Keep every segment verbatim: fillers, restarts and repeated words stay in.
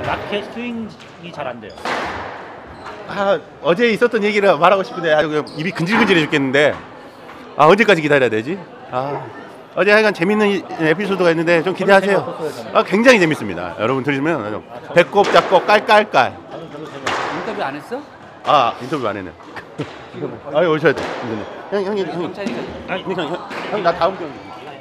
라켓 스윙이 잘 안 돼요. 아, 어제 있었던 얘기를 말하고 싶은데 아, 입이 근질근질해 죽겠는데 아, 언제까지 기다려야 되지? 아, 어제 하여간 재밌는 에피소드가 있는데 좀 기대하세요. 아, 굉장히 재밌습니다. 여러분 들으시면 배꼽 잡고 깔깔깔. 인터뷰 안 했어? 아, 인터뷰 안 했네. 아유, 오셔야 돼. 형, 형이, 형이. 아니, 형, 형, 형, 나 다음 경기.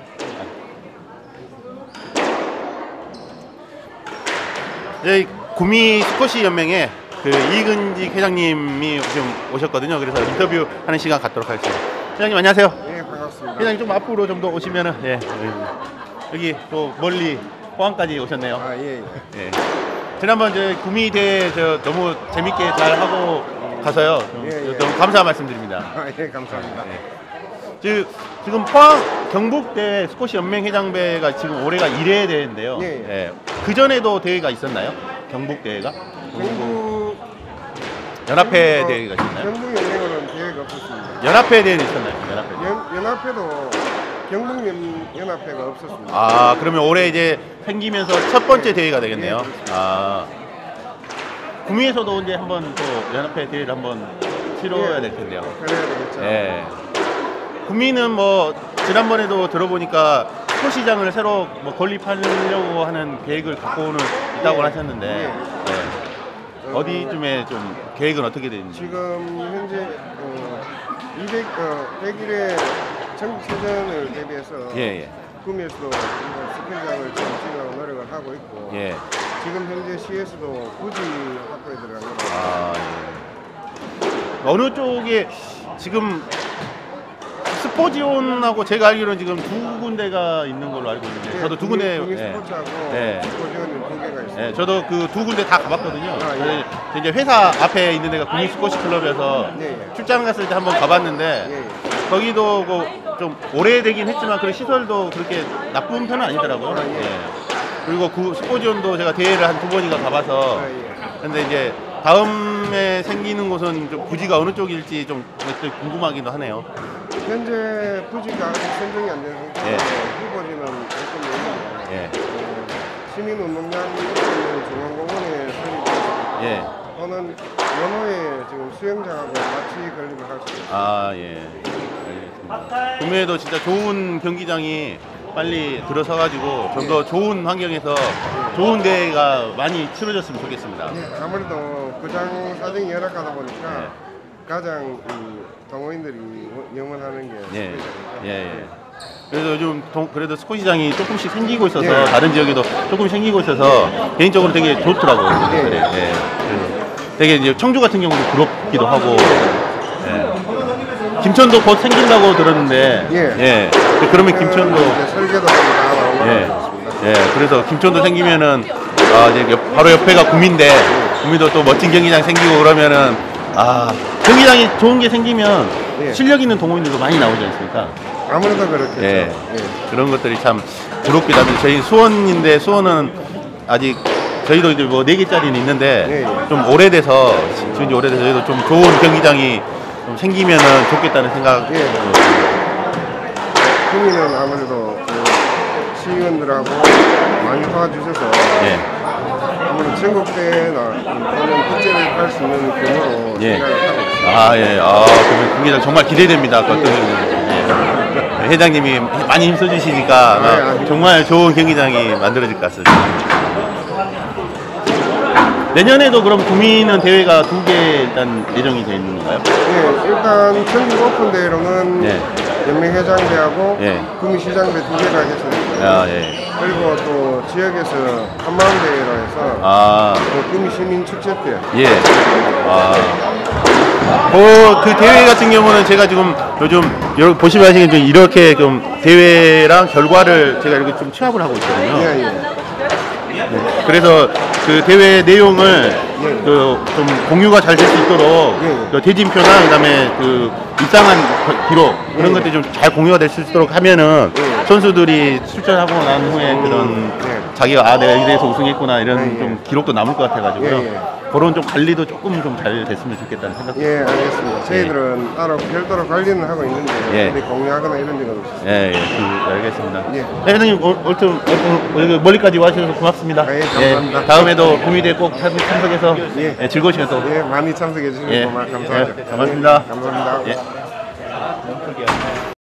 네, 구미 스쿼시 연맹에 그 이근직 회장님이 좀 오셨거든요. 그래서 인터뷰 하는 시간 갖도록 하겠습니다. 회장님 안녕하세요. 네, 반갑습니다. 회장님 좀 앞으로 좀 더 오시면은 예, 여기 또 멀리 포항까지 오셨네요. 아, 예, 예. 예. 지난번 이제 구미 대회 저 너무 재밌게 잘 하고 가서요. 좀, 예, 예. 너무 감사 말씀드립니다. 아, 예, 감사합니다. 예. 지금 지금 포항 경북대 스쿼시 연맹 회장배가 지금 올해가 일 회 대회인데요. 예, 예. 예. 그 전에도 대회가 있었나요? 경북 대회가? 경북 연합회 경북, 대회가 있었나요? 경북 연맹으로는 대회가 없었습니다. 연합회 대회는 있었나요? 연합회. 연, 연합회도 경북 연, 연합회가 없었습니다. 아, 그러면 올해 이제 생기면서 첫 번째 대회가 되겠네요. 예, 아, 구미에서도 이제 한번 또 연합회 대회를 한번 치러야 예. 될 텐데요. 그래야 되겠죠. 예. 구미는 뭐 지난번에도 들어보니까 스포시장을 새로 뭐 건립하려고 하는 계획을 갖고는 있다고 예. 하셨는데 예. 예. 어디쯤에 좀 계획은 어떻게 되는지. 지금 현재 어, 이백, 어, 백일 회 정치전을 대비해서 예, 예. 구미에서도 스키장을 지으려고 노력을 하고 있고 예. 지금 현재 시에서도 부지 확보에 들어간 겁니다. 아, 예. 어느 쪽에 지금 스포지온하고 제가 알기로는 지금 두 군데가 있는 걸로 알고 있는데 저도 두 군데. 구미 예. 스포츠하고 예. 스포지온이 두 개가 있습니다. 예, 저도 그 두 군데 다 가봤거든요. 아, 예. 예. 이제 회사 앞에 있는 데가 구미 스쿼시 클럽에서 예, 예. 출장 갔을 때 한번 가봤는데 예, 예. 거기도 그 좀 오래되긴 했지만 그런 시설도 그렇게 나쁜 편은 아니더라고요. 아, 예. 예. 그리고 그 스포지온도 제가 대회를 한 두 번인가 가봐서 아, 예. 근데 이제 다음에 생기는 곳은 좀 부지가 어느 쪽일지 좀 궁금하기도 하네요. 현재 부지가 아직 선정이 안 된 상태로 예. 후보지는 조금 있는데 예. 어, 시민운동장 있는 중앙공원에 설립되어 예. 또는 연호에 지금 수영장하고 같이 건립을 할 수 있습니다. 아, 예. 알겠습니다. 구미에도 진짜 좋은 경기장이 빨리 들어서가지고 좀 더 좋은 환경에서 좋은 대회가 많이 치러졌으면 좋겠습니다. 예, 아무래도 구장 사정이 열악하다 보니까 예. 가장 이 동호인들이 영원하는 게 예, 스포츠니까. 예, 예. 그래서 요즘 동, 그래도 스쿼시장이 조금씩 생기고 있어서 예. 다른 지역에도 조금 생기고 있어서 개인적으로 되게 좋더라고요. 예. 예. 예. 그래서 되게 이제 청주 같은 경우도 부럽기도 하고. 예. 김천도 곧 생긴다고 들었는데. 예. 예. 그러면 김천도. 이제 설계도 다 나온 것 예. 같습니다. 예. 그래서 김천도 생기면은 아, 이제 옆, 바로 옆에가 구미인데 구미도 또 멋진 경기장 생기고 그러면은 아, 경기장이 좋은 게 생기면 예. 실력 있는 동호인들도 많이 나오지 않습니까? 아무래도 그렇겠죠. 예. 예. 그런 것들이 참 부럽기도 합니다. 저희 수원인데 수원은 아직 저희도 이제 뭐 네 개짜리는 있는데 예, 예. 좀 오래돼서 지금 이제 오래돼서 저희도 좀 좋은 경기장이 좀 생기면은 좋겠다는 생각. 예. 구미는 아무래도 그 시의원들하고 많이 도와주셔서 예. 아무래도 전국대회나 또는 국제대회 할 수 있는 규모로 예. 생각을 하고 있습니다. 아, 예. 아, 그러면 경기장 정말 기대됩니다. 그 어떤 경기장. 예. 회장님이 많이 힘써주시니까 아마 네, 아주. 정말 좋은 경기장이 만들어질 것 같습니다. 내년에도 그럼 구미는 대회가 두 개 일단 예정이 되어 있는 건가요? 예, 일단 전국 오픈 대회로는 예. 연맹회장대하고 예. 구미시장대 두 개가 했습니다. 아, 예. 그리고 또 지역에서 한마음대회로 해서 아, 또 구미시민축제대 예. 아. 어, 그 대회 같은 경우는 제가 지금 요즘 여러분 보시면 아시겠지만 이렇게 좀 대회랑 결과를 제가 이렇게 좀 취합을 하고 있거든요. 예, 예. 네. 그래서 그 대회 내용을 예. 그 좀 공유가 잘 될 수 있도록 예, 예. 그 대진표나 그다음에 그 입상한 기록 그런 예. 것들이 좀 잘 공유가 될 수 있도록 하면은 예. 선수들이 출전하고 난 후에 그런 예. 자기가 아 내가 이래서 우승했구나 이런 예, 예. 좀 기록도 남을 것 같아가지고요. 예, 예. 그런 좀 관리도 조금 좀 잘 됐으면 좋겠다는 생각. 예, 알겠습니다. 저희들은 따로 별도로 관리는 하고 있는데 예. 어디 공유하거나 이런 적은 없습니다. 예, 예, 그, 알겠습니다. 예. 네, 회장님, 오- 오늘, 오늘 여기 멀리까지 와주셔서 고맙습니다. 예, 감사합니다. 다음에도 구미대 꼭 참- 참석해서 예. 예, 즐거운 시간 또. 예, 많이 참석해 주시면 예. 고맙 감사하죠. 예, 고맙습니다. 감사합니다. 예.